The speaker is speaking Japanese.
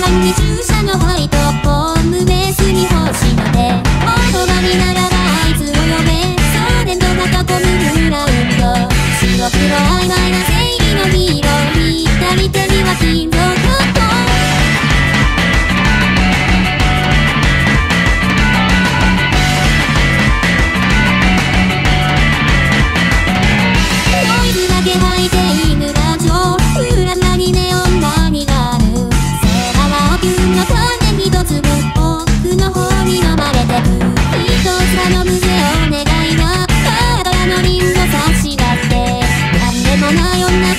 間に注射の灰とホームベースに星まで言葉にならばあいつを呼べ送電と囲むグラウンド白黒曖昧な正義のヒーロー左手には金属バットノイズだけ吐いて犬ラジオ裏裏にネオン何があるセーラはキュンの種一粒奥の方に飲まれてく一つ頼むぜお願いなカードのリンゴ差し出してなんでもない女